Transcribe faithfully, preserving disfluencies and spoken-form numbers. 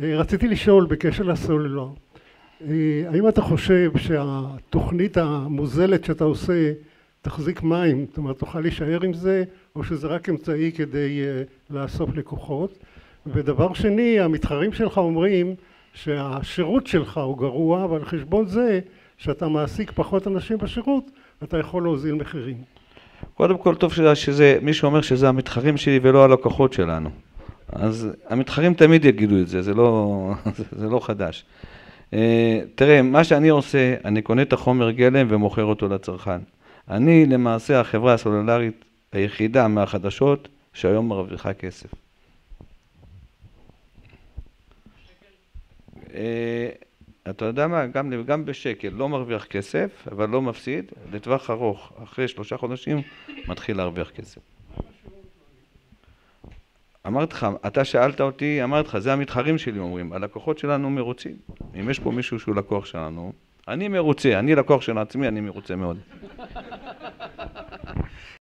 רציתי לשאול בקשר לסלולר, האם אתה חושב שהתוכנית המוזלת שאתה עושה תחזיק מים, זאת אומרת תוכל להישאר עם זה, או שזה רק אמצעי כדי לאסוף לקוחות? ודבר שני, המתחרים שלך אומרים שהשירות שלך הוא גרוע, אבל על חשבון זה שאתה מעסיק פחות אנשים בשירות, אתה יכול להוזיל מחירים. קודם כל טוב שזה, שזה מישהו אומר שזה המתחרים שלי ולא הלקוחות שלנו. אז המתחרים תמיד יגידו את זה, זה לא, זה לא חדש. תראה, מה שאני עושה, אני קונה את החומר גלם ומוכר אותו לצרכן. אני למעשה החברה הסלולרית היחידה מהחדשות שהיום מרוויחה כסף. אתה יודע מה, גם, גם בשקל לא מרוויח כסף, אבל לא מפסיד, לטווח ארוך, אחרי שלושה חודשים מתחיל להרוויח כסף. אמרתי לך, אתה שאלת אותי, אמרתי לך, זה המתחרים שלי אומרים, הלקוחות שלנו מרוצים. אם יש פה מישהו שהוא לקוח שלנו, אני מרוצה, אני לקוח של עצמי, אני מרוצה מאוד.